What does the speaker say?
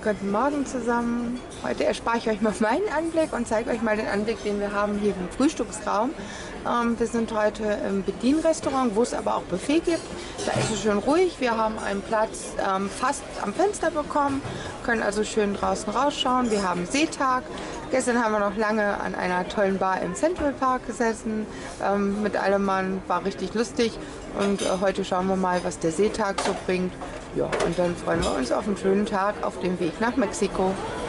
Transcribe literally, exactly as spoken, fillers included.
Guten Morgen zusammen. Heute erspare ich euch mal meinen Anblick und zeige euch mal den Anblick, den wir haben hier im Frühstücksraum. Ähm, wir sind heute im Bedienrestaurant, wo es aber auch Buffet gibt. Da ist es schön ruhig. Wir haben einen Platz ähm, fast am Fenster bekommen, können also schön draußen rausschauen. Wir haben Seetag. Gestern haben wir noch lange an einer tollen Bar im Central Park gesessen. Ähm, mit allem Mann, war richtig lustig. Und äh, heute schauen wir mal, was der Seetag so bringt. Ja, und dann freuen wir uns auf einen schönen Tag auf dem Weg nach Mexiko.